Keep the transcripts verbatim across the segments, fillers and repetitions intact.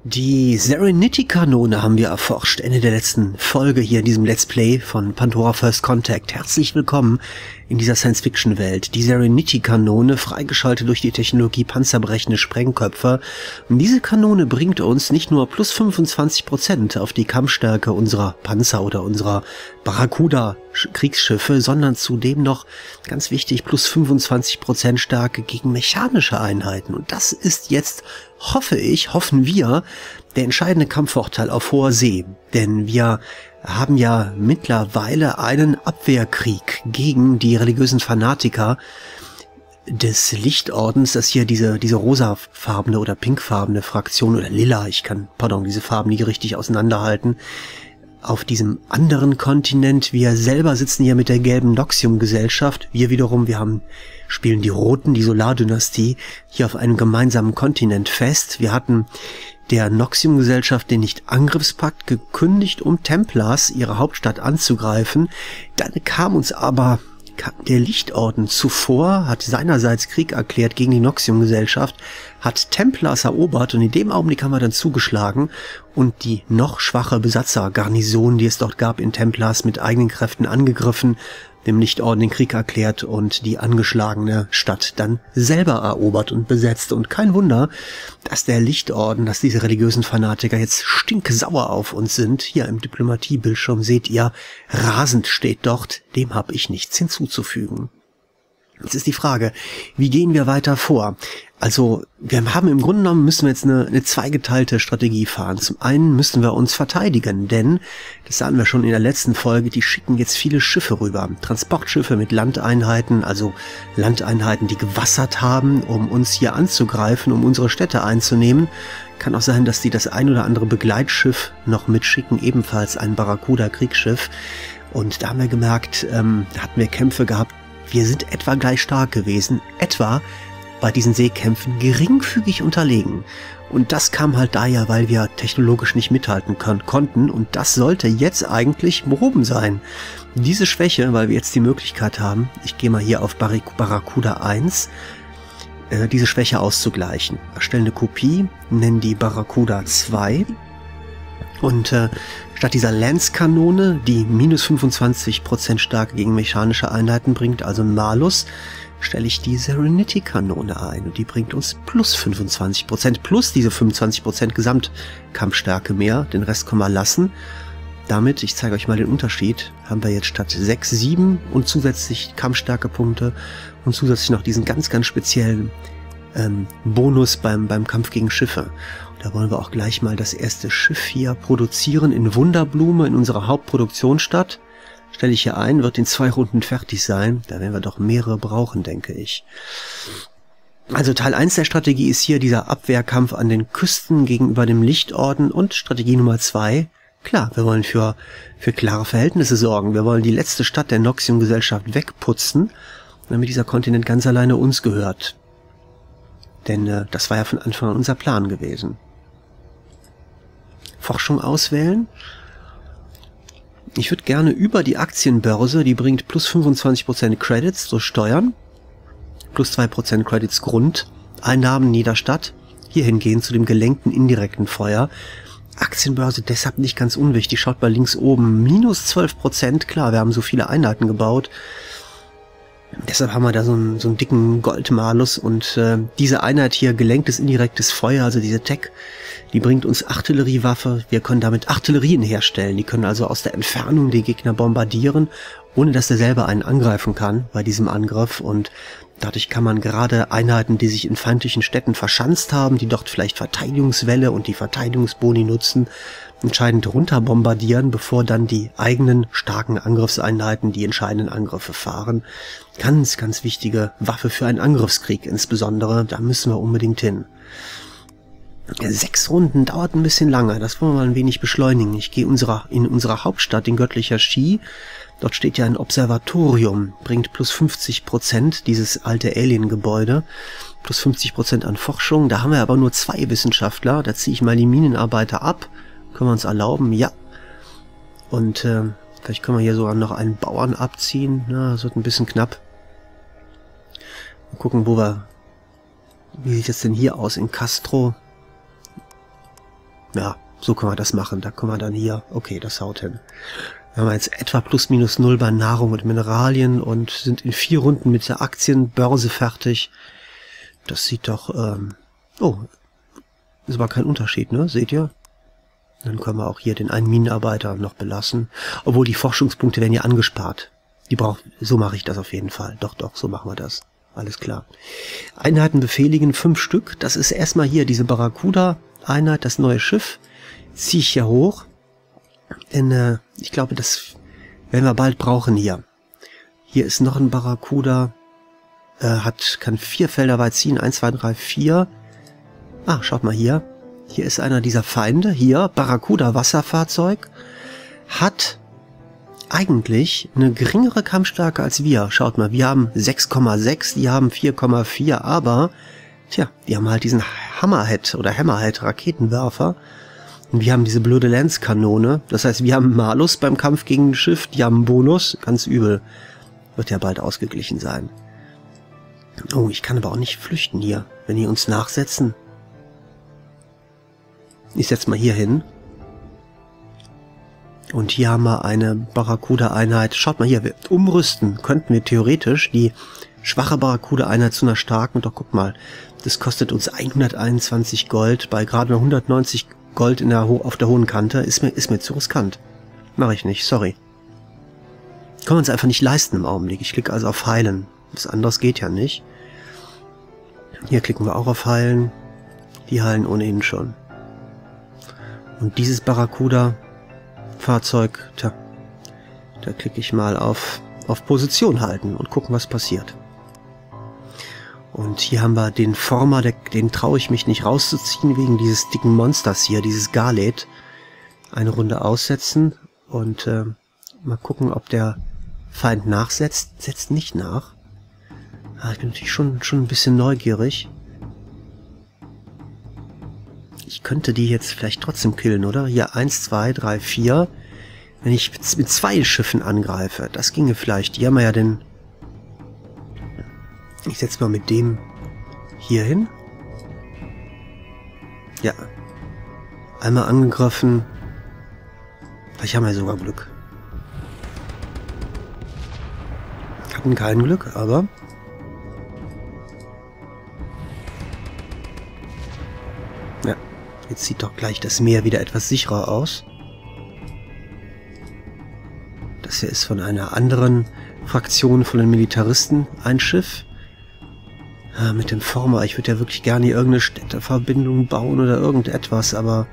Die Serenity-Kanone haben wir erforscht, Ende der letzten Folge hier in diesem Let's Play von Pandora First Contact. Herzlich willkommen in dieser Science-Fiction-Welt. Die Serenity-Kanone, freigeschaltet durch die Technologie panzerbrechende Sprengköpfe. Und diese Kanone bringt uns nicht nur plus fünfundzwanzig Prozent auf die Kampfstärke unserer Panzer oder unserer Barracuda-Kriegsschiffe, sondern zudem noch, ganz wichtig, plus fünfundzwanzig Prozent Stärke gegen mechanische Einheiten. Und das ist jetzt, hoffe ich, hoffen wir, der entscheidende Kampfvorteil auf hoher See. Denn wir haben ja mittlerweile einen Abwehrkrieg gegen die religiösen Fanatiker des Lichtordens, das hier diese diese rosafarbene oder pinkfarbene Fraktion oder lila, ich kann, pardon, diese Farben nie richtig auseinanderhalten, auf diesem anderen Kontinent. Wir selber sitzen hier mit der gelben Noxium-Gesellschaft. Wir wiederum, wir haben spielen die Roten, die Solardynastie, hier auf einem gemeinsamen Kontinent fest. Wir hatten der Noxium-Gesellschaft den Nicht-Angriffspakt gekündigt, um Templars ihre Hauptstadt anzugreifen. Dann kam uns aber der Lichtorden zuvor, hat seinerseits Krieg erklärt gegen die Noxium-Gesellschaft, hat Templars erobert und in dem Augenblick haben wir dann zugeschlagen und die noch schwache Besatzergarnison, die es dort gab in Templars, mit eigenen Kräften angegriffen, dem Lichtorden den Krieg erklärt und die angeschlagene Stadt dann selber erobert und besetzt. Und kein Wunder, dass der Lichtorden, dass diese religiösen Fanatiker jetzt stinksauer auf uns sind. Hier im Diplomatiebildschirm seht ihr, rasend steht dort, dem habe ich nichts hinzuzufügen. Jetzt ist die Frage, wie gehen wir weiter vor? Also, wir haben im Grunde genommen, müssen wir jetzt eine, eine zweigeteilte Strategie fahren. Zum einen müssen wir uns verteidigen, denn, das sahen wir schon in der letzten Folge, die schicken jetzt viele Schiffe rüber. Transportschiffe mit Landeinheiten, also Landeinheiten, die gewassert haben, um uns hier anzugreifen, um unsere Städte einzunehmen. Kann auch sein, dass die das ein oder andere Begleitschiff noch mitschicken, ebenfalls ein Barracuda-Kriegsschiff. Und da haben wir gemerkt, ähm, da hatten wir Kämpfe gehabt, wir sind etwa gleich stark gewesen, etwa bei diesen Seekämpfen geringfügig unterlegen. Und das kam halt daher, weil wir technologisch nicht mithalten können, konnten. Und das sollte jetzt eigentlich behoben sein. Diese Schwäche, weil wir jetzt die Möglichkeit haben, ich gehe mal hier auf Barracuda eins, äh, diese Schwäche auszugleichen. Erstellen eine Kopie, nennen die Barracuda zwei. Und äh, statt dieser Lance-Kanone, die minus fünfundzwanzig Prozent Stärke gegen mechanische Einheiten bringt, also ein Malus, stelle ich die Serenity-Kanone ein. Und die bringt uns plus fünfundzwanzig Prozent, plus diese fünfundzwanzig Prozent Gesamtkampfstärke mehr. Den Rest können wir lassen. Damit, ich zeige euch mal den Unterschied, haben wir jetzt statt sechs, sieben und zusätzlich Kampfstärkepunkte und zusätzlich noch diesen ganz, ganz speziellen ähm, Bonus beim, beim Kampf gegen Schiffe. Da wollen wir auch gleich mal das erste Schiff hier produzieren in Wunderblume in unserer Hauptproduktionsstadt. Stelle ich hier ein, wird in zwei Runden fertig sein. Da werden wir doch mehrere brauchen, denke ich. Also Teil eins der Strategie ist hier dieser Abwehrkampf an den Küsten gegenüber dem Lichtorden. Und Strategie Nummer zwei, klar, wir wollen für, für klare Verhältnisse sorgen. Wir wollen die letzte Stadt der Noxium-Gesellschaft wegputzen, damit dieser Kontinent ganz alleine uns gehört. Denn äh, das war ja von Anfang an unser Plan gewesen. Forschung auswählen. Ich würde gerne über die Aktienbörse, die bringt plus fünfundzwanzig Prozent Credits durch Steuern, plus zwei Prozent Credits Grundeinnahmen in jeder Stadt, hier hingehen zu dem gelenkten indirekten Feuer. Aktienbörse deshalb nicht ganz unwichtig, schaut mal links oben, minus zwölf Prozent, klar, wir haben so viele Einheiten gebaut. Deshalb haben wir da so einen, so einen dicken Goldmalus und äh, diese Einheit hier, gelenktes indirektes Feuer, also diese Tech, die bringt uns Artilleriewaffe. Wir können damit Artillerien herstellen. Die können also aus der Entfernung die Gegner bombardieren, ohne dass der selber einen angreifen kann bei diesem Angriff. Und dadurch kann man gerade Einheiten, die sich in feindlichen Städten verschanzt haben, die dort vielleicht Verteidigungswelle und die Verteidigungsboni nutzen, entscheidend runter bombardieren, bevor dann die eigenen starken Angriffseinheiten die entscheidenden Angriffe fahren. Ganz, ganz wichtige Waffe für einen Angriffskrieg insbesondere. Da müssen wir unbedingt hin. Sechs Runden dauert ein bisschen lange. Das wollen wir mal ein wenig beschleunigen. Ich gehe unserer, in unserer Hauptstadt, in göttlicher Ski. Dort steht ja ein Observatorium. Bringt plus fünfzig Prozent, dieses alte Alien-Gebäude. Plus fünfzig Prozent an Forschung. Da haben wir aber nur zwei Wissenschaftler. Da ziehe ich mal die Minenarbeiter ab. Können wir uns erlauben? Ja. Und äh, vielleicht können wir hier sogar noch einen Bauern abziehen. Na, das wird ein bisschen knapp. Mal gucken, wo wir... Wie sieht es denn hier aus in Castro? Ja, so können wir das machen. Da können wir dann hier, okay, das haut hin. Wir haben jetzt etwa plus minus null bei Nahrung und Mineralien und sind in vier Runden mit der Aktienbörse fertig. Das sieht doch, ähm, oh, ist aber kein Unterschied, ne? Seht ihr? Dann können wir auch hier den einen Minenarbeiter noch belassen. Obwohl die Forschungspunkte werden ja angespart. Die braucht, so mache ich das auf jeden Fall. Doch, doch, so machen wir das. Alles klar. Einheiten befehligen, fünf Stück. Das ist erstmal hier diese Barracuda-Einheit, das neue Schiff. Ziehe ich hier hoch. Denn, äh, ich glaube, das werden wir bald brauchen hier. Hier ist noch ein Barracuda. Äh, hat, kann vier Felder weit ziehen. Eins, zwei, drei, vier. Ah, schaut mal hier. Hier ist einer dieser Feinde. Hier, Barracuda Wasserfahrzeug. Hat eigentlich eine geringere Kampfstärke als wir. Schaut mal, wir haben sechs Komma sechs, die haben vier Komma vier, aber, tja, die haben halt diesen Hammerhead oder Hammerhead Raketenwerfer. Und wir haben diese blöde Lance-Kanone. Das heißt, wir haben Malus beim Kampf gegen ein Schiff, die haben einen Bonus. Ganz übel. Wird ja bald ausgeglichen sein. Oh, ich kann aber auch nicht flüchten hier, wenn die uns nachsetzen. Ich setze mal hier hin. Und hier haben wir eine Barracuda-Einheit. Schaut mal hier, wir umrüsten könnten wir theoretisch die schwache Barracuda-Einheit zu einer starken. Doch guck mal, das kostet uns hunderteinundzwanzig Gold bei gerade mal hundertneunzig Gold in der auf der hohen Kante. Ist mir, ist mir zu riskant. Mache ich nicht, sorry. Können wir uns einfach nicht leisten im Augenblick. Ich klicke also auf Heilen. Was anderes geht ja nicht. Hier klicken wir auch auf Heilen. Die heilen ohnehin schon. Und dieses Barracuda-Fahrzeug, tja, da klicke ich mal auf, auf Position halten und gucken, was passiert. Und hier haben wir den Former, der, den traue ich mich nicht rauszuziehen, wegen dieses dicken Monsters hier, dieses Garlet. Eine Runde aussetzen und äh, mal gucken, ob der Feind nachsetzt. Setzt nicht nach. Ah, ich bin natürlich schon, schon ein bisschen neugierig. Ich könnte die jetzt vielleicht trotzdem killen, oder? Hier eins, zwei, drei, vier. Wenn ich mit zwei Schiffen angreife, das ginge vielleicht. Die haben wir ja den... Ich setze mal mit dem hier hin. Ja. Einmal angegriffen. Vielleicht haben wir sogar Glück. Hatten kein Glück, aber... Ja. Jetzt sieht doch gleich das Meer wieder etwas sicherer aus. Das hier ist von einer anderen Fraktion von den Militaristen ein Schiff. Ja, mit dem Former. Ich würde ja wirklich gerne hier irgendeine Städteverbindung bauen oder irgendetwas, aber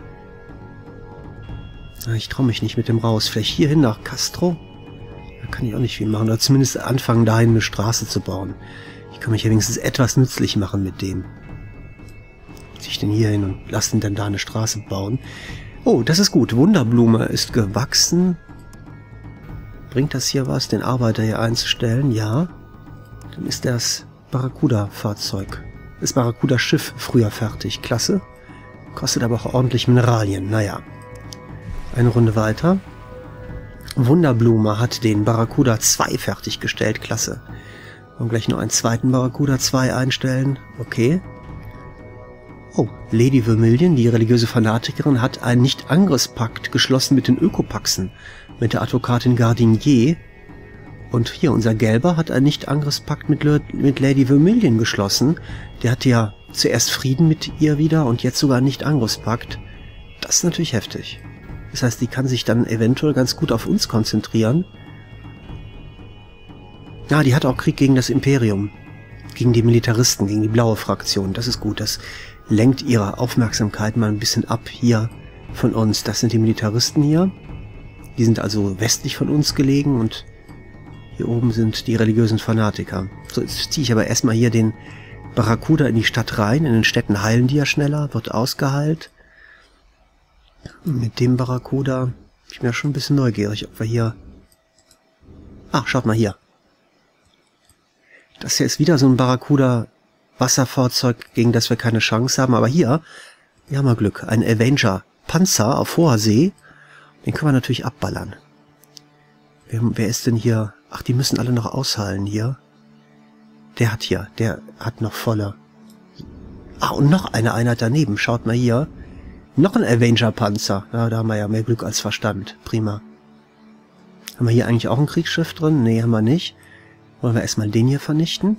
ja, ich traue mich nicht mit dem raus. Vielleicht hier hin nach Castro? Da kann ich auch nicht viel machen. Oder zumindest anfangen, dahin eine Straße zu bauen. Ich kann mich ja wenigstens etwas nützlich machen mit dem. Ich den hier hin und lasse ihn dann da eine Straße bauen. Oh, das ist gut. Wunderblume ist gewachsen. Bringt das hier was, den Arbeiter hier einzustellen? Ja. Dann ist das Barracuda-Fahrzeug. Das Barracuda-Schiff früher fertig. Klasse. Kostet aber auch ordentlich Mineralien. Naja. Eine Runde weiter. Wunderblume hat den Barracuda zwei fertiggestellt. Klasse. Und gleich noch einen zweiten Barracuda zwei einstellen. Okay. Oh, Lady Vermilion, die religiöse Fanatikerin, hat einen Nicht-Angriffspakt geschlossen mit den Ökopaxen, mit der Advokatin Gardinier. Und hier, unser Gelber hat einen Nicht-Angriffspakt mit, mit Lady Vermilion geschlossen. Der hatte ja zuerst Frieden mit ihr wieder und jetzt sogar einen Nicht-Angriffspakt. Das ist natürlich heftig. Das heißt, die kann sich dann eventuell ganz gut auf uns konzentrieren. Ja, die hat auch Krieg gegen das Imperium. Gegen die Militaristen, gegen die blaue Fraktion. Das ist gut, das lenkt ihre Aufmerksamkeit mal ein bisschen ab hier von uns. Das sind die Militaristen hier. Die sind also westlich von uns gelegen und hier oben sind die religiösen Fanatiker. So, jetzt ziehe ich aber erstmal hier den Barracuda in die Stadt rein. In den Städten heilen die ja schneller, wird ausgeheilt. Mit dem Barracuda bin ich mir schon ein bisschen neugierig, ob wir hier... Ach, schaut mal hier. Das hier ist wieder so ein Barracuda Wasserfahrzeug, gegen das wir keine Chance haben. Aber hier, wir haben mal Glück. Ein Avenger Panzer auf hoher See. Den können wir natürlich abballern. Wer, wer ist denn hier? Ach, die müssen alle noch ausheilen hier. Der hat hier, der hat noch volle. Ah, und noch eine Einheit daneben. Schaut mal hier. Noch ein Avenger-Panzer. Ja, da haben wir ja mehr Glück als Verstand. Prima. Haben wir hier eigentlich auch ein Kriegsschiff drin? Nee, haben wir nicht. Wollen wir erstmal den hier vernichten?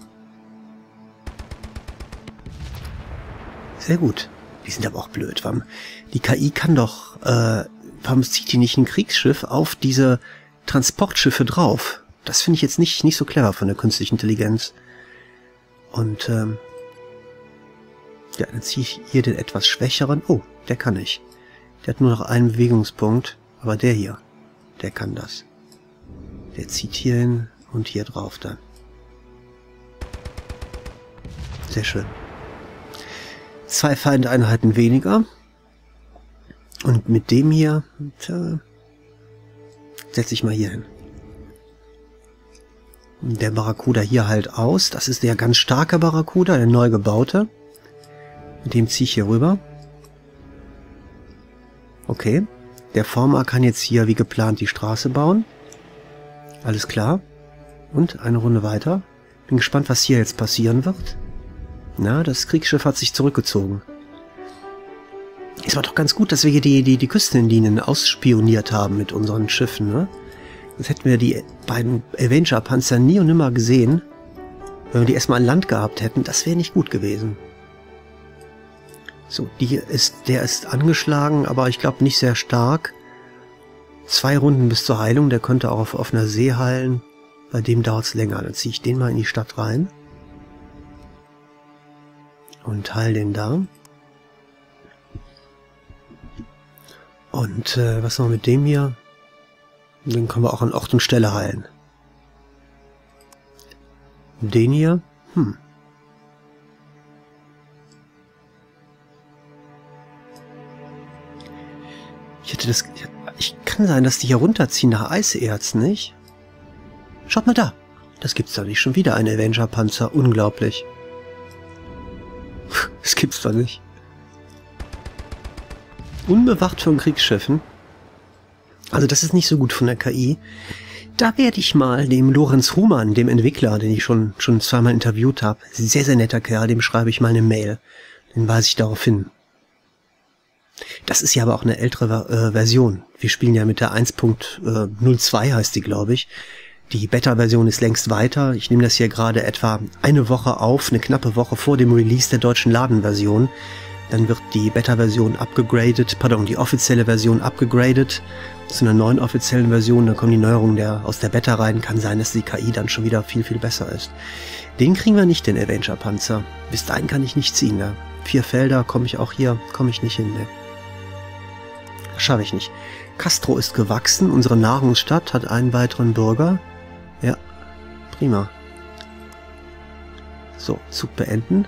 Sehr gut. Die sind aber auch blöd. Warum? Die K I kann doch... Äh, warum zieht die nicht ein Kriegsschiff auf diese Transportschiffe drauf? Das finde ich jetzt nicht, nicht so clever von der künstlichen Intelligenz. Und, ähm... ja, dann ziehe ich hier den etwas schwächeren... Oh, der kann nicht. Der hat nur noch einen Bewegungspunkt. Aber der hier, der kann das. Der zieht hier hin und hier drauf dann. Sehr schön. Zwei Feindeinheiten weniger. Und mit dem hier, tja, setze ich mal hier hin. Der Barracuda hier halt aus. Das ist der ganz starke Barracuda, der neu gebaute. Mit dem ziehe ich hier rüber. Okay. Der Former kann jetzt hier wie geplant die Straße bauen. Alles klar. Und eine Runde weiter. Bin gespannt, was hier jetzt passieren wird. Na, das Kriegsschiff hat sich zurückgezogen. Es war doch ganz gut, dass wir hier die, die, die Küstenlinien ausspioniert haben mit unseren Schiffen, ne? Jetzt hätten wir die beiden Avenger-Panzer nie und nimmer gesehen. Wenn wir die erstmal an Land gehabt hätten, das wäre nicht gut gewesen. So, die ist, der ist angeschlagen, aber ich glaube nicht sehr stark. Zwei Runden bis zur Heilung, der könnte auch auf offener See heilen. Bei dem dauert es länger. Dann ziehe ich den mal in die Stadt rein. Und heil den da. Und äh, was noch mit dem hier? Den können wir auch an Ort und Stelle heilen. Den hier? Hm. Ich hätte das... Ich kann sein, dass die hier runterziehen nach Eiserz, nicht? Schaut mal da. Das gibt's doch nicht. Schon wieder ein Avenger-Panzer. Unglaublich. Das gibt's doch nicht. Unbewacht von Kriegsschiffen. Also das ist nicht so gut von der K I. Da werde ich mal dem Lorenz Humann, dem Entwickler, den ich schon schon zweimal interviewt habe, sehr, sehr netter Kerl, dem schreibe ich mal eine Mail. Den weise ich darauf hin. Das ist ja aber auch eine ältere äh, Version. Wir spielen ja mit der eins Punkt null zwei heißt die, glaube ich. Die Beta-Version ist längst weiter. Ich nehme das hier gerade etwa eine Woche auf, eine knappe Woche vor dem Release der deutschen Ladenversion. Dann wird die Beta-Version abgegradet, pardon, die offizielle Version abgegradet zu einer neuen offiziellen Version. Dann kommen die Neuerungen der, aus der Beta rein. Kann sein, dass die K I dann schon wieder viel, viel besser ist. Den kriegen wir nicht, den Avenger-Panzer. Bis dahin kann ich nicht ziehen. Da vier Felder komme ich auch hier, komme ich nicht hin. Ne? Das schaffe ich nicht. Castro ist gewachsen. Unsere Nahrungsstadt hat einen weiteren Bürger. Ja, prima. So, Zug beenden.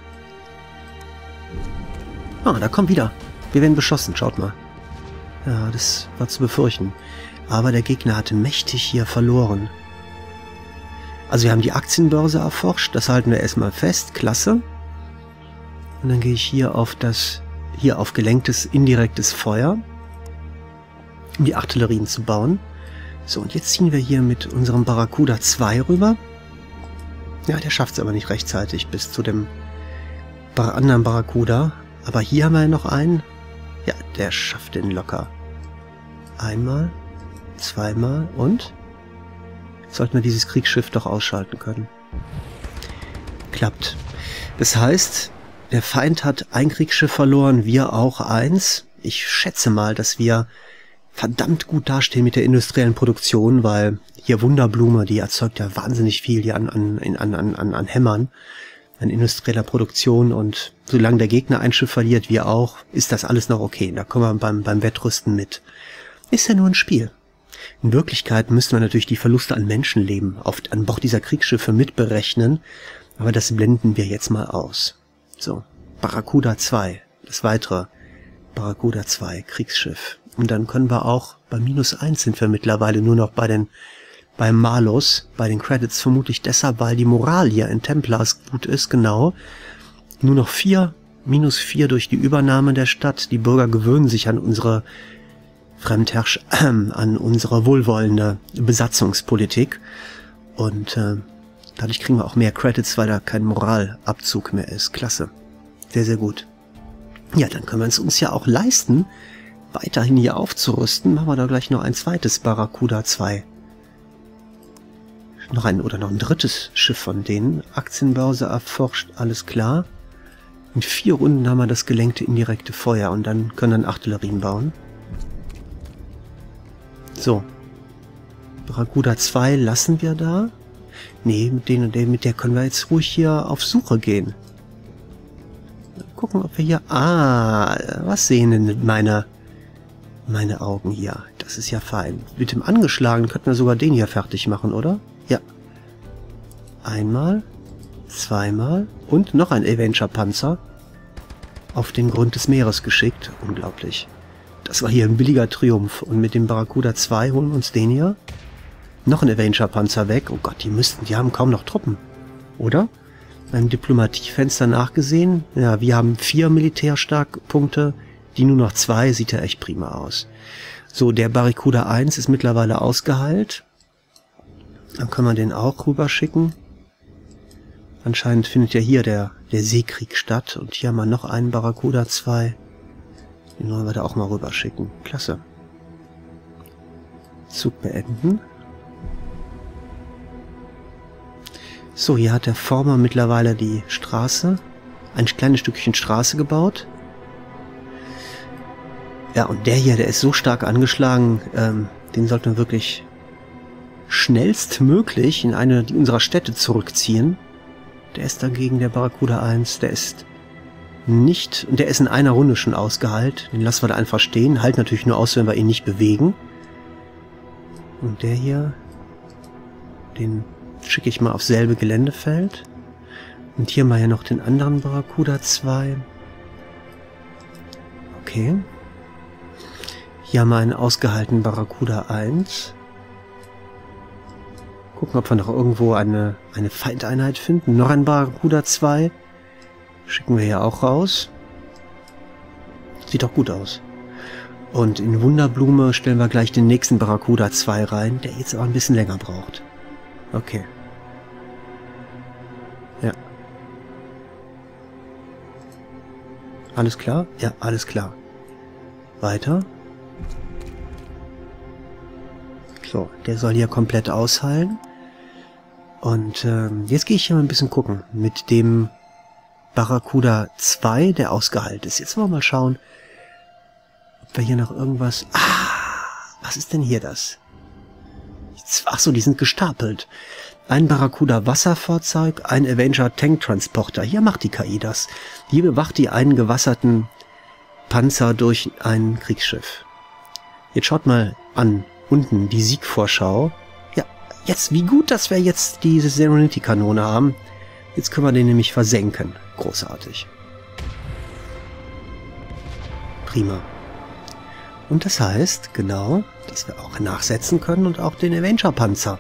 Ah, da kommt wieder. Wir werden beschossen, schaut mal. Ja, das war zu befürchten. Aber der Gegner hatte mächtig hier verloren. Also wir haben die Aktienbörse erforscht, das halten wir erstmal fest, klasse. Und dann gehe ich hier auf das, hier auf gelenktes, indirektes Feuer, um die Artillerien zu bauen. So, und jetzt ziehen wir hier mit unserem Barracuda zwei rüber. Ja, der schafft es aber nicht rechtzeitig bis zu dem Bar anderen Barracuda. Aber hier haben wir ja noch einen. Ja, der schafft den locker. Einmal, zweimal und... sollten wir dieses Kriegsschiff doch ausschalten können. Klappt. Das heißt, der Feind hat ein Kriegsschiff verloren, wir auch eins. Ich schätze mal, dass wir verdammt gut dastehen mit der industriellen Produktion, weil hier Wunderblume, die erzeugt ja wahnsinnig viel hier an, an, an, an, an Hämmern, an industrieller Produktion, und solange der Gegner ein Schiff verliert, wir auch, ist das alles noch okay. Da kommen wir beim, beim Wettrüsten mit. Ist ja nur ein Spiel. In Wirklichkeit müssen wir natürlich die Verluste an Menschenleben auf, an Bord dieser Kriegsschiffe mitberechnen, aber das blenden wir jetzt mal aus. So, Barracuda zwei, das weitere Barracuda zwei Kriegsschiff. Und dann können wir auch, bei minus eins sind wir mittlerweile nur noch bei den, beim Malus, bei den Credits, vermutlich deshalb, weil die Moral hier in Templars gut ist, genau. Nur noch vier, minus vier durch die Übernahme der Stadt. Die Bürger gewöhnen sich an unsere Fremdherrsch, äh, an unsere wohlwollende Besatzungspolitik. Und äh, dadurch kriegen wir auch mehr Credits, weil da kein Moralabzug mehr ist. Klasse. Sehr, sehr gut. Ja, dann können wir es uns ja auch leisten, weiterhin hier aufzurüsten. Machen wir da gleich noch ein zweites Barracuda zwei. Noch ein oder noch ein drittes Schiff von denen. Aktienbörse erforscht, alles klar. In vier Runden haben wir das gelenkte indirekte Feuer und dann können wir dann Artillerien bauen. So. Barracuda zwei lassen wir da. Nee, mit, den, mit der können wir jetzt ruhig hier auf Suche gehen. Gucken, ob wir hier... Ah, was sehen denn meine, meine Augen hier? Das ist ja fein. Mit dem Angeschlagenen könnten wir sogar den hier fertig machen, oder? Ja. Einmal, zweimal und noch ein Avenger-Panzer auf den Grund des Meeres geschickt. Unglaublich. Das war hier ein billiger Triumph. Und mit dem Barracuda zwei holen wir uns den hier. Noch ein Avenger-Panzer weg. Oh Gott, die müssten, die haben kaum noch Truppen. Oder? Beim Diplomatiefenster nachgesehen. Ja, wir haben vier Militärstarkpunkte. Die nur noch zwei, sieht ja echt prima aus. So, der Barracuda eins ist mittlerweile ausgeheilt. Dann können wir den auch rüberschicken. Anscheinend findet ja hier der, der Seekrieg statt. Und hier haben wir noch einen Barracuda zwei. Den wollen wir da auch mal rüberschicken. Klasse. Zug beenden. So, hier hat der Former mittlerweile die Straße, ein kleines Stückchen Straße gebaut. Ja, und der hier, der ist so stark angeschlagen, ähm, den sollten wir wirklich schnellstmöglich in eine unserer Städte zurückziehen. Der ist dagegen der Barracuda eins, der ist nicht, der ist in einer Runde schon ausgeheilt. Den lassen wir da einfach stehen, halt natürlich nur aus, wenn wir ihn nicht bewegen. Und der hier, den schicke ich mal aufs selbe Geländefeld. Und hier mal ja noch den anderen Barracuda zwei. Okay. Hier haben wir einen ausgehaltenen Barracuda eins. Gucken, ob wir noch irgendwo eine, eine Feindeinheit finden. Noch ein Barracuda zwei. Schicken wir hier auch raus. Sieht doch gut aus. Und in Wunderblume stellen wir gleich den nächsten Barracuda zwei rein, der jetzt aber ein bisschen länger braucht. Okay. Ja. Alles klar? Ja, alles klar. Weiter. So, der soll hier komplett ausheilen. Und ähm, jetzt gehe ich hier mal ein bisschen gucken. Mit dem Barracuda zwei, der ausgeheilt ist. Jetzt wollen wir mal schauen, ob wir hier noch irgendwas... Ah, was ist denn hier das? Ach so, die sind gestapelt. Ein Barracuda Wasserfahrzeug, ein Avenger Tanktransporter. Hier macht die K I das. Hier bewacht die einen gewasserten Panzer durch ein Kriegsschiff. Jetzt schaut mal an, unten die Siegvorschau. Ja, jetzt, wie gut, dass wir jetzt diese Serenity-Kanone haben. Jetzt können wir den nämlich versenken. Großartig. Prima. Und das heißt, genau, dass wir auch nachsetzen können und auch den Avenger-Panzer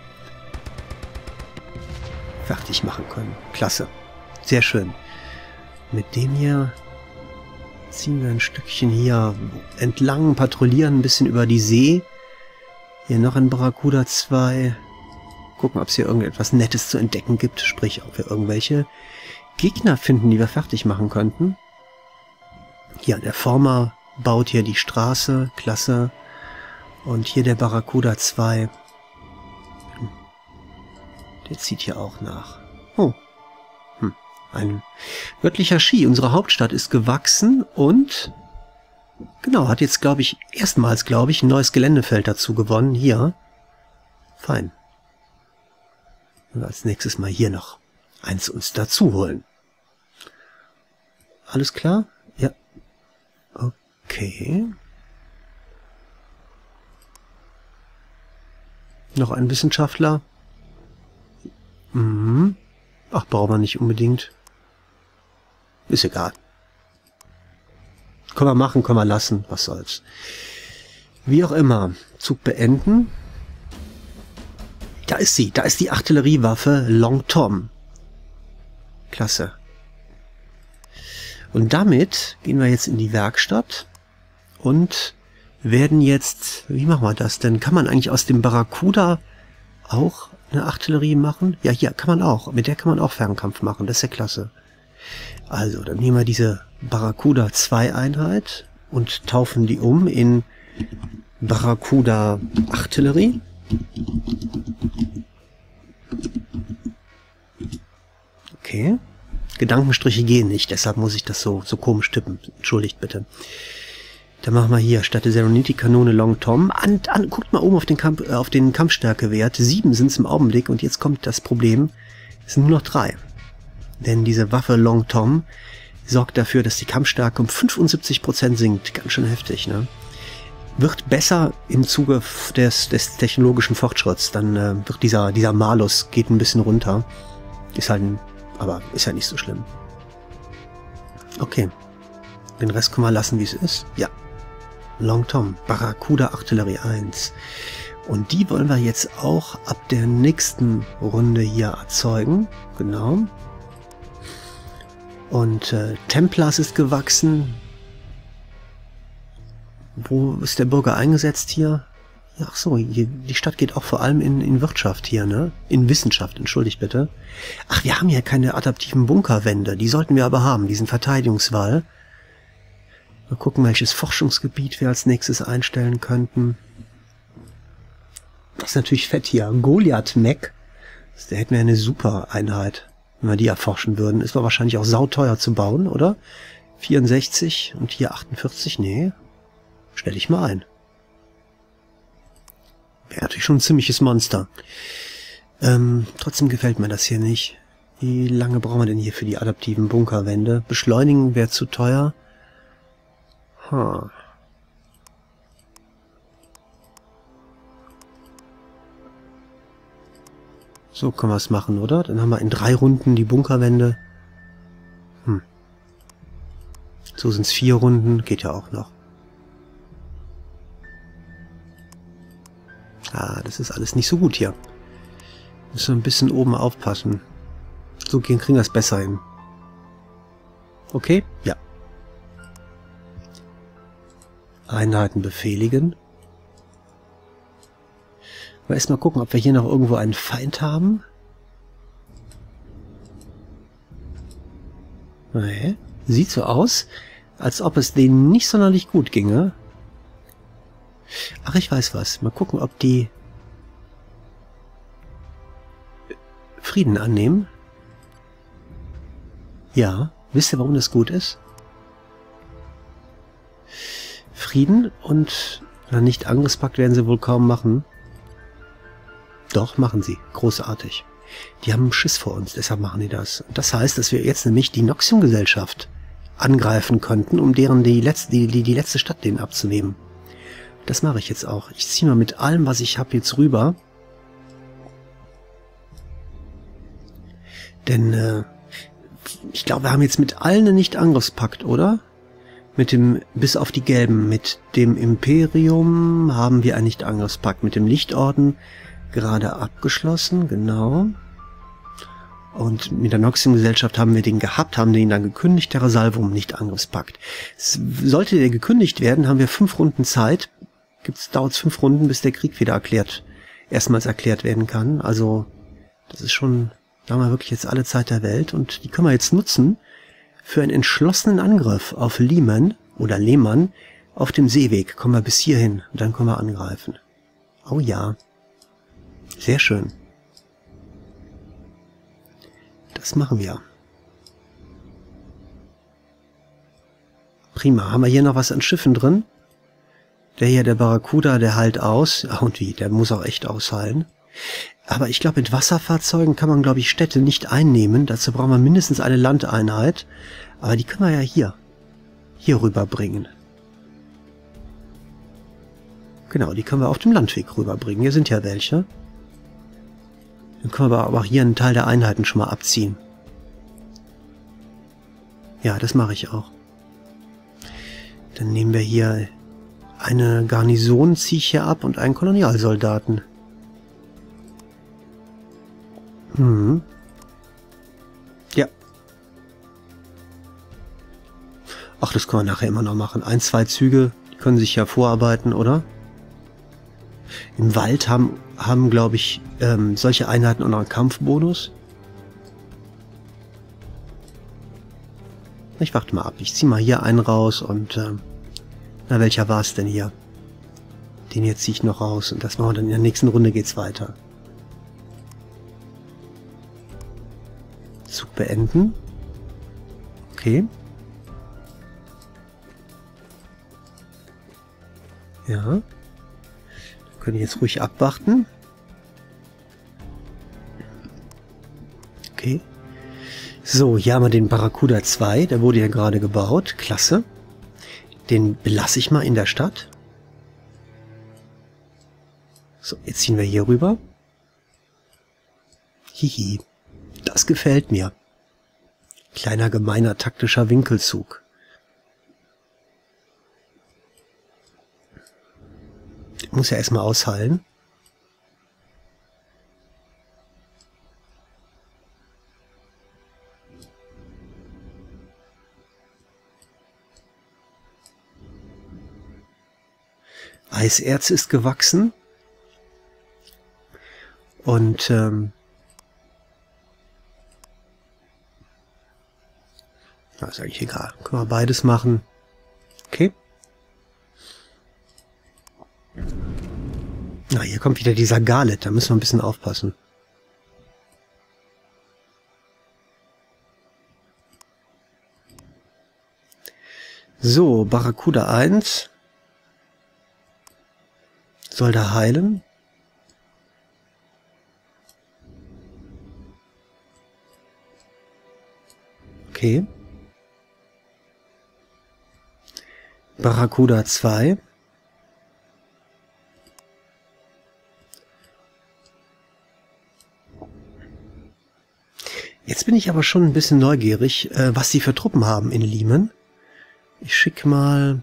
fertig machen können. Klasse. Sehr schön. Mit dem hier ziehen wir ein Stückchen hier entlang, patrouillieren ein bisschen über die See. Hier noch ein Barracuda zwei. Gucken, ob es hier irgendetwas Nettes zu entdecken gibt. Sprich, ob wir irgendwelche Gegner finden, die wir fertig machen könnten. Hier, der Former baut hier die Straße. Klasse. Und hier der Barracuda zwei. Der zieht hier auch nach. Oh. Hm. Ein göttlicher Ski. Unsere Hauptstadt ist gewachsen und genau, hat jetzt, glaube ich, erstmals, glaube ich, ein neues Geländefeld dazu gewonnen. Hier. Fein. Und als nächstes mal hier noch eins uns dazu holen. Alles klar? Ja. Okay. Noch ein Wissenschaftler. Mhm. Ach, brauchen wir nicht unbedingt. Ist egal. Können wir machen, können wir lassen. Was soll's. Wie auch immer. Zug beenden. Da ist sie. Da ist die Artilleriewaffe Long Tom. Klasse. Und damit gehen wir jetzt in die Werkstatt und werden jetzt... Wie machen wir das denn? Kann man eigentlich aus dem Barracuda auch eine Artillerie machen? Ja, hier kann man auch. Mit der kann man auch Fernkampf machen. Das ist ja klasse. Also, dann nehmen wir diese Barracuda zwei Einheit und taufen die um in Barracuda Artillerie. Okay. Gedankenstriche gehen nicht, deshalb muss ich das so, so komisch tippen. Entschuldigt bitte. Dann machen wir hier statt der Serenity-Kanone Long Tom. An, an, guckt mal oben auf den, Kampf, äh, auf den Kampfstärkewert. Sieben sind es im Augenblick und jetzt kommt das Problem. Es sind nur noch drei. Denn diese Waffe Long Tom sorgt dafür, dass die Kampfstärke um fünfundsiebzig Prozent sinkt. Ganz schön heftig, ne? Wird besser im Zuge des, des technologischen Fortschritts. Dann äh, wird dieser, dieser Malus geht ein bisschen runter. Ist halt ein, aber ist ja nicht so schlimm. Okay. Den Rest können wir lassen, wie es ist. Ja. Long Tom, Barracuda Artillerie eins. Und die wollen wir jetzt auch ab der nächsten Runde hier erzeugen. Genau. Und äh, Templars ist gewachsen. Wo ist der Bürger eingesetzt hier? Ja, ach so, hier, die Stadt geht auch vor allem in, in Wirtschaft hier, ne? In Wissenschaft, entschuldigt bitte. Ach, wir haben hier keine adaptiven Bunkerwände. Die sollten wir aber haben, diesen Verteidigungswall. Mal gucken, welches Forschungsgebiet wir als nächstes einstellen könnten. Das ist natürlich fett hier. Goliath-Mech. Da hätten wir eine super Einheit, wenn wir die erforschen würden. Ist aber wahrscheinlich auch sauteuer zu bauen, oder? vierundsechzig und hier achtundvierzig. Nee. Stelle ich mal ein. Wäre natürlich schon ein ziemliches Monster. Ähm, trotzdem gefällt mir das hier nicht. Wie lange brauchen wir denn hier für die adaptiven Bunkerwände? Beschleunigen wäre zu teuer. Hm. So können wir es machen, oder? Dann haben wir in drei Runden die Bunkerwände. Hm. So sind es vier Runden. Geht ja auch noch. Ah, das ist alles nicht so gut hier. Müssen wir ein bisschen oben aufpassen. So kriegen wir es besser hin. Okay? Ja. Einheiten befehligen. Mal erstmal gucken, ob wir hier noch irgendwo einen Feind haben. Nee. Sieht so aus, als ob es denen nicht sonderlich gut ginge. Ach, ich weiß was. Mal gucken, ob die Frieden annehmen. Ja. Wisst ihr, warum das gut ist? Frieden und na, nicht Angriffspakt werden sie wohl kaum machen. Doch, machen sie. Großartig. Die haben Schiss vor uns, deshalb machen die das. Und das heißt, dass wir jetzt nämlich die Noxium-Gesellschaft angreifen könnten, um deren die letzte, die, die, die letzte Stadt denen abzunehmen. Das mache ich jetzt auch. Ich ziehe mal mit allem, was ich habe, jetzt rüber. Denn äh, ich glaube, wir haben jetzt mit allen einen Nicht-Angriffspakt, oder? Mit dem, bis auf die Gelben, mit dem Imperium haben wir einen Nicht-Angriffspakt. Mit dem Lichtorden gerade abgeschlossen, genau. Und mit der Noxium-Gesellschaft haben wir den gehabt, haben den dann gekündigt, Terra Salvum, Nicht-Angriffspakt. Sollte der gekündigt werden, haben wir fünf Runden Zeit. Gibt's, dauert's fünf Runden, bis der Krieg wieder erklärt, erstmals erklärt werden kann. Also, das ist schon, da haben wir wirklich jetzt alle Zeit der Welt und die können wir jetzt nutzen für einen entschlossenen Angriff auf Lehman oder Lehmann auf dem Seeweg. Kommen wir bis hierhin und dann können wir angreifen. Oh ja. Sehr schön. Das machen wir. Prima. Haben wir hier noch was an Schiffen drin? Der hier, der Barracuda, der heilt aus. Ach und wie, der muss auch echt ausheilen. Aber ich glaube, mit Wasserfahrzeugen kann man, glaube ich, Städte nicht einnehmen. Dazu brauchen wir mindestens eine Landeinheit. Aber die können wir ja hier, hier rüberbringen. Genau, die können wir auf dem Landweg rüberbringen. Hier sind ja welche. Dann können wir aber auch hier einen Teil der Einheiten schon mal abziehen. Ja, das mache ich auch. Dann nehmen wir hier eine Garnison, ziehe ich hier ab und einen Kolonialsoldaten. Hm. Ja. Ach, das können wir nachher immer noch machen. Ein, zwei Züge, die können sich ja vorarbeiten, oder? Im Wald haben, haben glaube ich, ähm, solche Einheiten auch noch einen Kampfbonus. Ich warte mal ab. Ich ziehe mal hier einen raus und... Äh, na, welcher war es denn hier? Den hier ziehe ich noch raus und das machen wir dann in der nächsten Runde geht's weiter. Zug beenden. Okay. Ja. Wir können jetzt ruhig abwarten. Okay. So, hier haben wir den Barracuda zwei. Der wurde ja gerade gebaut. Klasse. Den belasse ich mal in der Stadt. So, jetzt ziehen wir hier rüber. Hihi. Das gefällt mir. Kleiner gemeiner taktischer Winkelzug. Der muss ja erstmal aushalten. Eiserz ist gewachsen. Und ähm, ja, ist eigentlich egal. Können wir beides machen. Okay. Na, hier kommt wieder dieser Galet. Da müssen wir ein bisschen aufpassen. So, Barracuda eins. Soll da heilen? Okay. Barracuda zwei. Jetzt bin ich aber schon ein bisschen neugierig, äh, was sie für Truppen haben in Lehman. Ich schicke mal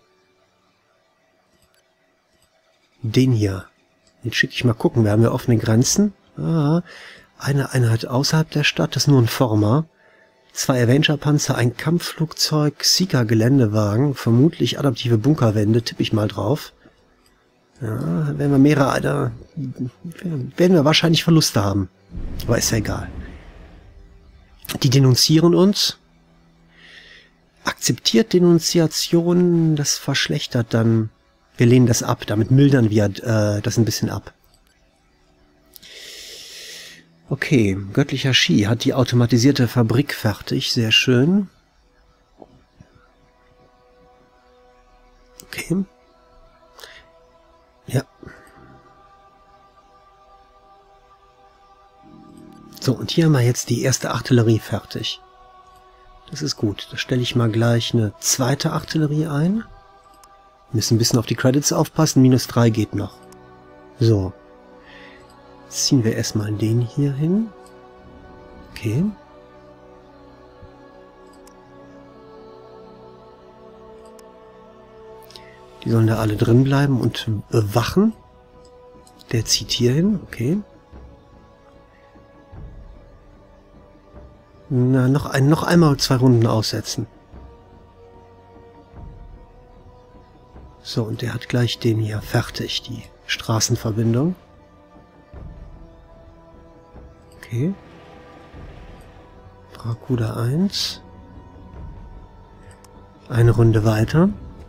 den hier. Den schicke ich mal gucken. Wir haben ja offene Grenzen. Ah, eine Einheit außerhalb der Stadt, das ist nur ein Former. Zwei Avenger-Panzer, ein Kampfflugzeug, Seeker-Geländewagen, vermutlich adaptive Bunkerwände, tippe ich mal drauf. Ja, werden wir mehrere, da werden wir wahrscheinlich Verluste haben. Aber ist ja egal. Die denunzieren uns. Akzeptiert Denunziation, das verschlechtert dann. Wir lehnen das ab, damit mildern wir äh, das ein bisschen ab. Okay, göttlicher Ski hat die automatisierte Fabrik fertig, sehr schön. Okay. Ja. So, und hier haben wir jetzt die erste Artillerie fertig. Das ist gut. Da stelle ich mal gleich eine zweite Artillerie ein. Müssen ein bisschen auf die Credits aufpassen. Minus drei geht noch. So. Jetzt ziehen wir erstmal den hier hin. Okay. Die sollen da alle drin bleiben und bewachen. Der zieht hier hin. Okay. Na, noch, ein, noch einmal zwei Runden aussetzen. So, und der hat gleich den hier fertig, die Straßenverbindung. Okay. Barracuda eins. Eine Runde weiter.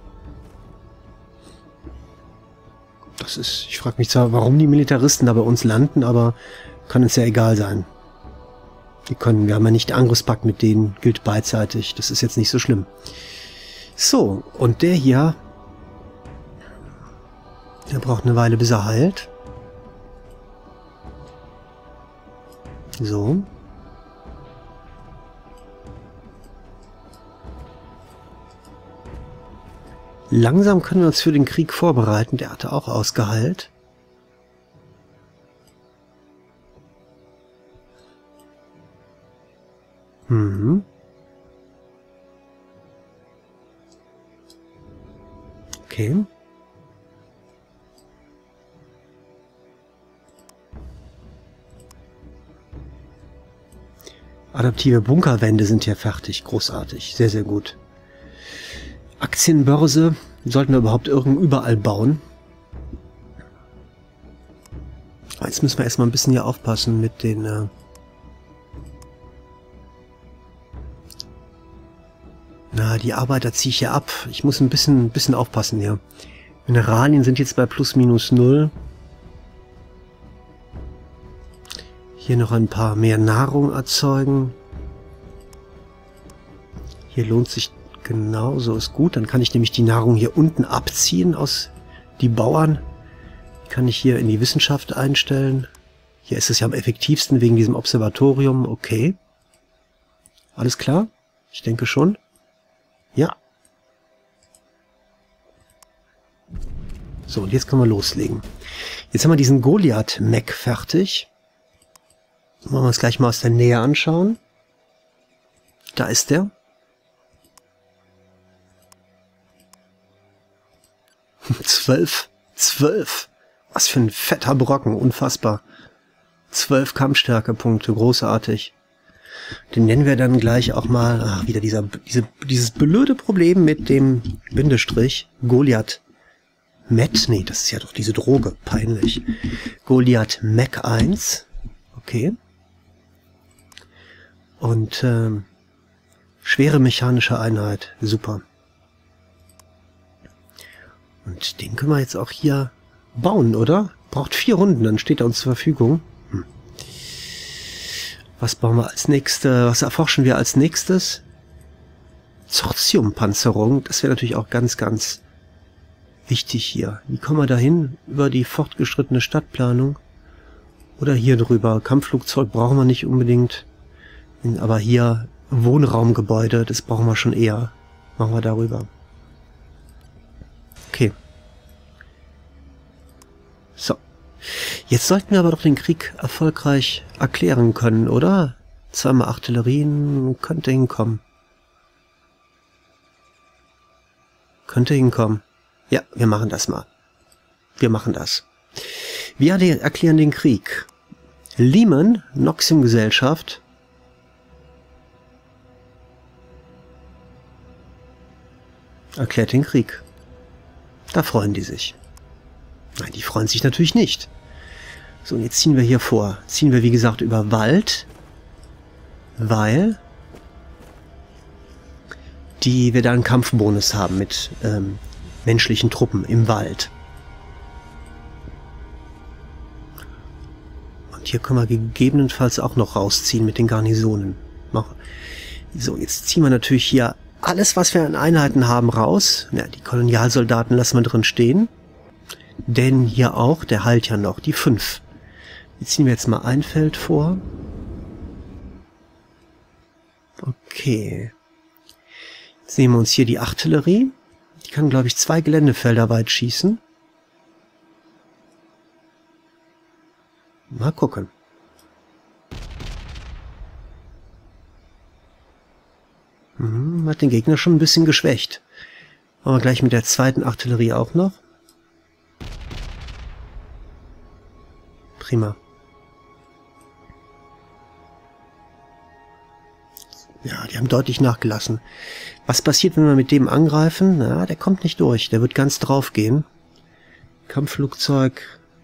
Das ist, ich frage mich zwar, warum die Militaristen da bei uns landen, aber kann uns ja egal sein. Die können, wir haben ja nicht Angriffspakt mit denen, gilt beidseitig. Das ist jetzt nicht so schlimm. So, und der hier, der braucht eine Weile, bis er heilt. So. Langsam können wir uns für den Krieg vorbereiten. Der hatte auch ausgeheilt. Mhm. Okay. Adaptive Bunkerwände sind hier fertig. Großartig. Sehr, sehr gut. Aktienbörse sollten wir überhaupt irgend überall bauen. Jetzt müssen wir erstmal ein bisschen hier aufpassen mit den... Äh Na, die Arbeiter ziehe ich hier ab. Ich muss ein bisschen, ein bisschen aufpassen hier. Mineralien sind jetzt bei plus minus null. Hier noch ein paar mehr Nahrung erzeugen. Hier lohnt sich genauso, ist gut. Dann kann ich nämlich die Nahrung hier unten abziehen aus die Bauern. Die kann ich hier in die Wissenschaft einstellen. Hier ist es ja am effektivsten wegen diesem Observatorium. Okay. Alles klar? Ich denke schon. Ja. So, und jetzt können wir loslegen. Jetzt haben wir diesen Goliath-Mech fertig. Wollen wir uns gleich mal aus der Nähe anschauen. Da ist der. Zwölf. Zwölf. Was für ein fetter Brocken. Unfassbar. Zwölf Kampfstärkepunkte. Großartig. Den nennen wir dann gleich auch mal, ach, wieder dieser, diese, dieses blöde Problem mit dem Bindestrich. Goliath Met. Nee, das ist ja doch diese Droge. Peinlich. Goliath Mech eins. Okay. Und ähm, schwere mechanische Einheit. Super. Und den können wir jetzt auch hier bauen, oder? Braucht vier Runden, dann steht er uns zur Verfügung. Hm. Was bauen wir als nächstes? Was erforschen wir als nächstes? Sortium-Panzerung. Das wäre natürlich auch ganz, ganz wichtig hier. Wie kommen wir dahin? Über die fortgeschrittene Stadtplanung? Oder hier drüber? Kampfflugzeug brauchen wir nicht unbedingt. Aber hier Wohnraumgebäude, das brauchen wir schon eher. Machen wir darüber. Okay. So. Jetzt sollten wir aber doch den Krieg erfolgreich erklären können, oder? Zweimal Artillerien könnte hinkommen. Könnte hinkommen. Ja, wir machen das mal. Wir machen das. Wir erklären den Krieg. Lehman, Noxium-Gesellschaft. Erklärt den Krieg. Da freuen die sich. Nein, die freuen sich natürlich nicht. So, und jetzt ziehen wir hier vor. Ziehen wir, wie gesagt, über Wald, weil die wir da einen Kampfbonus haben mit ähm, menschlichen Truppen im Wald. Und hier können wir gegebenenfalls auch noch rausziehen mit den Garnisonen. So, jetzt ziehen wir natürlich hier alles, was wir an Einheiten haben, raus. Ja, die Kolonialsoldaten lassen wir drin stehen. Denn hier auch, der halt ja noch, die fünf. Jetzt ziehen wir jetzt mal ein Feld vor. Okay. Jetzt nehmen wir uns hier die Artillerie. Die kann, glaube ich, zwei Geländefelder weit schießen. Mal gucken. Hm, hat den Gegner schon ein bisschen geschwächt. Aber gleich mit der zweiten Artillerie auch noch. Prima. Ja, die haben deutlich nachgelassen. Was passiert, wenn wir mit dem angreifen? Na, der kommt nicht durch. Der wird ganz drauf gehen. Kampfflugzeug.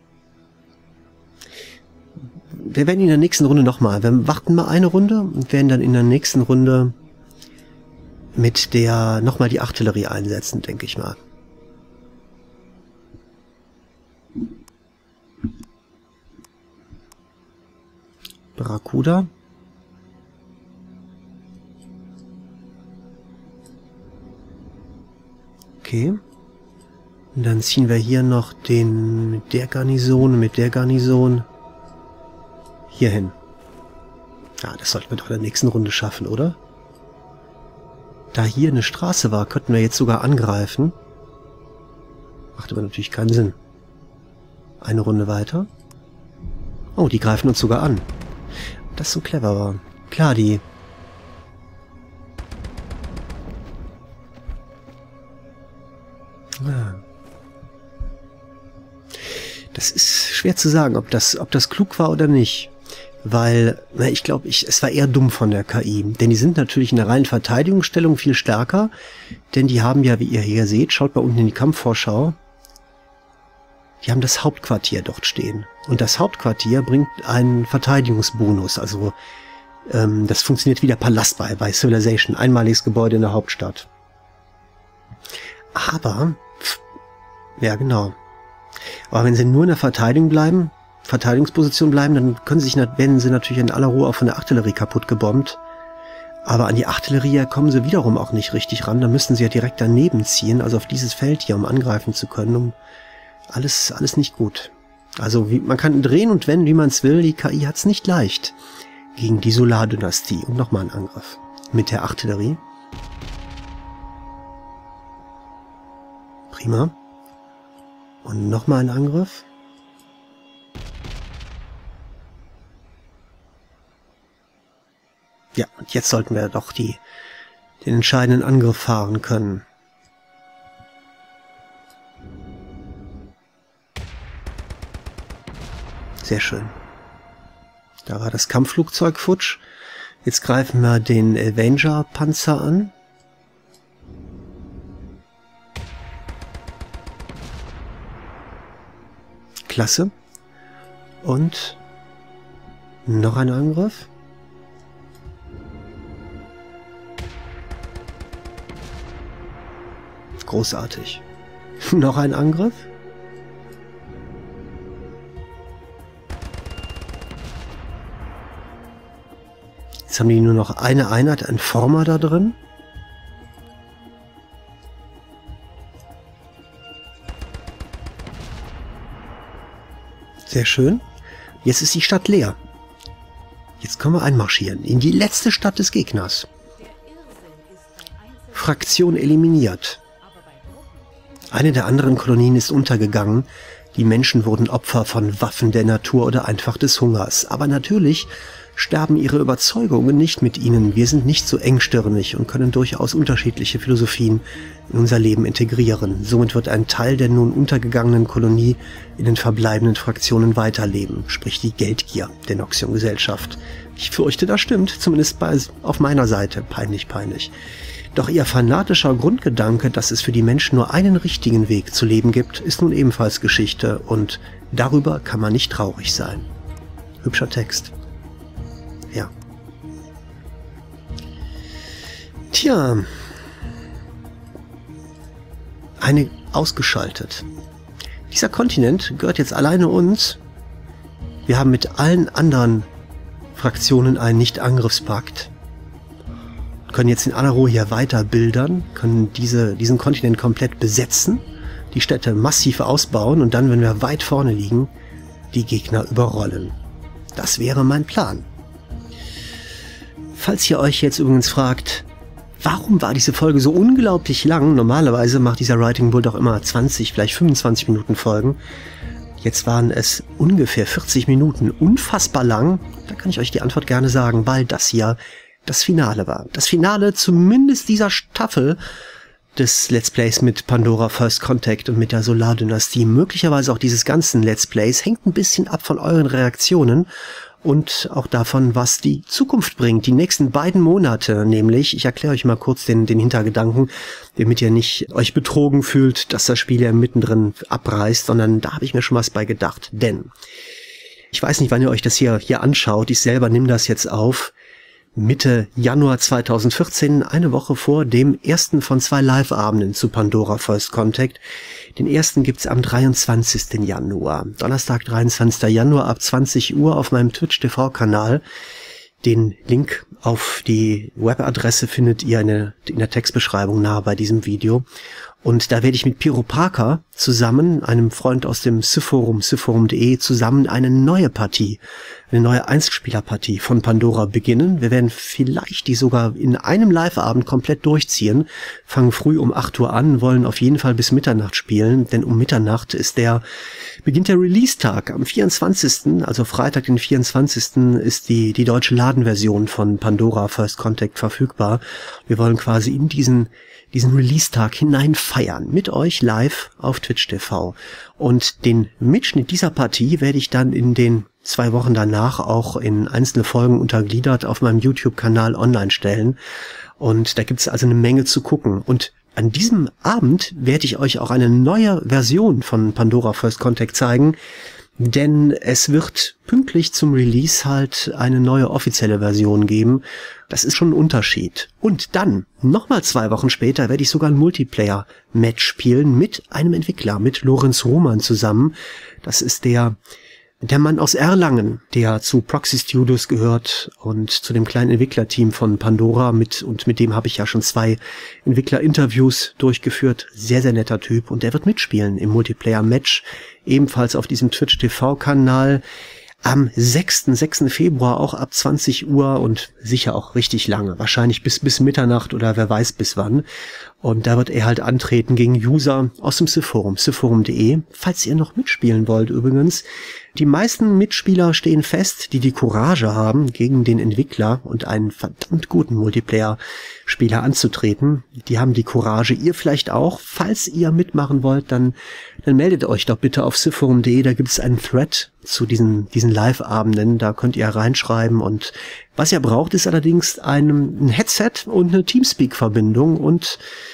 Wir werden in der nächsten Runde nochmal. Wir warten mal eine Runde und werden dann in der nächsten Runde mit der nochmal die Artillerie einsetzen, denke ich mal. Barracuda. Okay. Und dann ziehen wir hier noch den mit der Garnison, mit der Garnison hier hin. Ja, das sollten wir doch in der nächsten Runde schaffen, oder? Da hier eine Straße war, könnten wir jetzt sogar angreifen. Macht aber natürlich keinen Sinn. Eine Runde weiter. Oh, die greifen uns sogar an. Das so clever war. Klar, die... Ja. Das ist schwer zu sagen, ob das, ob das klug war oder nicht. Weil, na, ich glaube, ich, es war eher dumm von der K I. Denn die sind natürlich in der reinen Verteidigungsstellung viel stärker. Denn die haben ja, wie ihr hier seht, schaut mal unten in die Kampfvorschau, die haben das Hauptquartier dort stehen. Und das Hauptquartier bringt einen Verteidigungsbonus. Also Ähm, das funktioniert wie der Palast bei, bei Civilization. Einmaliges Gebäude in der Hauptstadt. Aber, ja genau. Aber wenn sie nur in der Verteidigung bleiben, Verteidigungsposition bleiben, dann können sie sich, werden sie natürlich in aller Ruhe auch von der Artillerie kaputt gebombt. Aber an die Artillerie kommen sie wiederum auch nicht richtig ran. Da müssten sie ja direkt daneben ziehen, also auf dieses Feld hier, um angreifen zu können. Um alles, alles nicht gut. Also wie, man kann drehen und wenden, wie man es will. Die K I hat es nicht leicht gegen die Solar-Dynastie. Und nochmal ein Angriff mit der Artillerie. Prima. Und nochmal ein Angriff. Ja, und jetzt sollten wir doch die, den entscheidenden Angriff fahren können. Sehr schön. Da war das Kampfflugzeug futsch. Jetzt greifen wir den Avenger-Panzer an. Klasse. Und noch ein Angriff. Großartig. Noch ein Angriff. Jetzt haben die nur noch eine Einheit, ein Former da drin. Sehr schön. Jetzt ist die Stadt leer. Jetzt können wir einmarschieren in die letzte Stadt des Gegners. Fraktion eliminiert. Eine der anderen Kolonien ist untergegangen. Die Menschen wurden Opfer von Waffen der Natur oder einfach des Hungers. Aber natürlich sterben ihre Überzeugungen nicht mit ihnen. Wir sind nicht so engstirnig und können durchaus unterschiedliche Philosophien in unser Leben integrieren. Somit wird ein Teil der nun untergegangenen Kolonie in den verbleibenden Fraktionen weiterleben, sprich die Geldgier der Noxion-Gesellschaft. Ich fürchte, das stimmt, zumindest bei, auf meiner Seite. Peinlich, peinlich. Doch ihr fanatischer Grundgedanke, dass es für die Menschen nur einen richtigen Weg zu leben gibt, ist nun ebenfalls Geschichte und darüber kann man nicht traurig sein. Hübscher Text. Ja. Tja. Eine ausgeschaltet. Dieser Kontinent gehört jetzt alleine uns. Wir haben mit allen anderen Fraktionen einen Nicht-Angriffspakt. Können jetzt in aller Ruhe hier weiter bildern, können diese, diesen Kontinent komplett besetzen, die Städte massiv ausbauen und dann, wenn wir weit vorne liegen, die Gegner überrollen. Das wäre mein Plan. Falls ihr euch jetzt übrigens fragt, warum war diese Folge so unglaublich lang? Normalerweise macht dieser Writing Bull doch immer zwanzig, vielleicht fünfundzwanzig Minuten Folgen. Jetzt waren es ungefähr vierzig Minuten, unfassbar lang. Da kann ich euch die Antwort gerne sagen, weil das hier das Finale war. Das Finale zumindest dieser Staffel des Let's Plays mit Pandora First Contact und mit der Solar-Dynastie. Möglicherweise auch dieses ganzen Let's Plays. Hängt ein bisschen ab von euren Reaktionen und auch davon, was die Zukunft bringt. Die nächsten beiden Monate nämlich. Ich erkläre euch mal kurz den, den Hintergedanken, damit ihr nicht euch betrogen fühlt, dass das Spiel ja mittendrin abreißt, sondern da habe ich mir schon was bei gedacht. Denn ich weiß nicht, wann ihr euch das hier, hier anschaut. Ich selber nehme das jetzt auf. Mitte Januar zweitausendvierzehn, eine Woche vor dem ersten von zwei Live-Abenden zu Pandora First Contact. Den ersten gibt's am dreiundzwanzigsten Januar. Donnerstag, dreiundzwanzigsten Januar ab zwanzig Uhr auf meinem Twitch T V-Kanal. Den Link auf die Webadresse findet ihr in der, in der Textbeschreibung nahe bei diesem Video. Und da werde ich mit Piro Parker zusammen, einem Freund aus dem Sif-Forum, sif-forum punkt de, zusammen eine neue Partie, eine neue Einzelspielerpartie von Pandora beginnen. Wir werden vielleicht die sogar in einem Live-Abend komplett durchziehen, fangen früh um acht Uhr an, wollen auf jeden Fall bis Mitternacht spielen, denn um Mitternacht ist der, beginnt der Release-Tag. Am vierundzwanzigsten, also Freitag den vierundzwanzigsten ist die, die deutsche Ladenversion von Pandora First Contact verfügbar. Wir wollen quasi in diesen diesen Release-Tag hinein feiern, mit euch live auf Twitch T V. Und den Mitschnitt dieser Partie werde ich dann in den zwei Wochen danach auch in einzelne Folgen untergliedert auf meinem YouTube-Kanal online stellen. Und da gibt es also eine Menge zu gucken. Und an diesem Abend werde ich euch auch eine neue Version von Pandora First Contact zeigen, denn es wird pünktlich zum Release halt eine neue offizielle Version geben. Das ist schon ein Unterschied. Und dann, nochmal zwei Wochen später, werde ich sogar ein Multiplayer-Match spielen mit einem Entwickler, mit Lorenz Roman zusammen. Das ist der Der Mann aus Erlangen, der zu Proxy Studios gehört und zu dem kleinen Entwicklerteam von Pandora mit, und mit dem habe ich ja schon zwei Entwicklerinterviews durchgeführt. Sehr, sehr netter Typ, und der wird mitspielen im Multiplayer-Match, ebenfalls auf diesem Twitch-T V-Kanal am sechsten Februar, auch ab zwanzig Uhr und sicher auch richtig lange, wahrscheinlich bis bis Mitternacht oder wer weiß bis wann. Und da wird er halt antreten gegen User aus dem Civ-Forum, civ-forum punkt de. Falls ihr noch mitspielen wollt übrigens. Die meisten Mitspieler stehen fest, die die Courage haben, gegen den Entwickler und einen verdammt guten Multiplayer-Spieler anzutreten. Die haben die Courage, ihr vielleicht auch. Falls ihr mitmachen wollt, dann, dann meldet euch doch bitte auf civ-forum punkt de. Da gibt es einen Thread zu diesen, diesen Live-Abenden. Da könnt ihr reinschreiben, und was ihr braucht, ist allerdings ein, ein Headset und eine Teamspeak-Verbindung und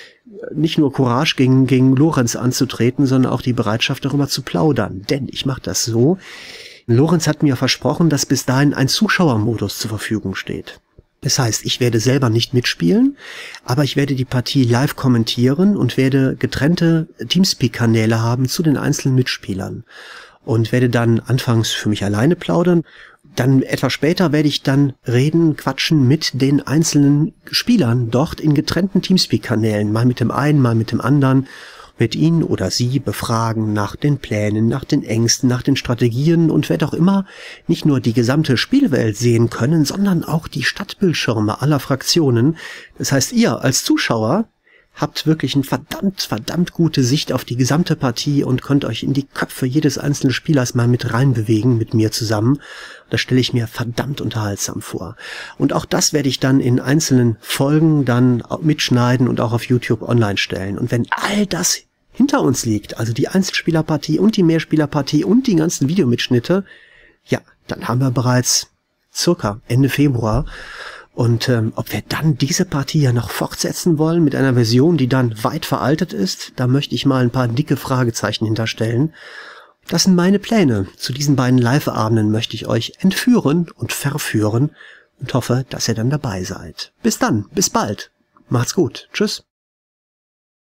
nicht nur Courage gegen, gegen Lorenz anzutreten, sondern auch die Bereitschaft, darüber zu plaudern. Denn ich mache das so: Lorenz hat mir versprochen, dass bis dahin ein Zuschauermodus zur Verfügung steht. Das heißt, ich werde selber nicht mitspielen, aber ich werde die Partie live kommentieren und werde getrennte Teamspeak-Kanäle haben zu den einzelnen Mitspielern. Und werde dann anfangs für mich alleine plaudern. Dann etwas später werde ich dann reden, quatschen mit den einzelnen Spielern dort in getrennten Teamspeak-Kanälen. Mal mit dem einen, mal mit dem anderen. Mit ihn oder sie befragen nach den Plänen, nach den Ängsten, nach den Strategien, und werde auch immer nicht nur die gesamte Spielwelt sehen können, sondern auch die Stadtbildschirme aller Fraktionen. Das heißt, ihr als Zuschauer habt wirklich eine verdammt, verdammt gute Sicht auf die gesamte Partie und könnt euch in die Köpfe jedes einzelnen Spielers mal mit reinbewegen, mit mir zusammen. Das stelle ich mir verdammt unterhaltsam vor. Und auch das werde ich dann in einzelnen Folgen dann mitschneiden und auch auf YouTube online stellen. Und wenn all das hinter uns liegt, also die Einzelspielerpartie und die Mehrspielerpartie und die ganzen Videomitschnitte, ja, dann haben wir bereits circa Ende Februar. Und ähm, ob wir dann diese Partie ja noch fortsetzen wollen mit einer Version, die dann weit veraltet ist, da möchte ich mal ein paar dicke Fragezeichen hinterstellen. Das sind meine Pläne. Zu diesen beiden Live-Abenden möchte ich euch entführen und verführen und hoffe, dass ihr dann dabei seid. Bis dann, bis bald. Macht's gut. Tschüss.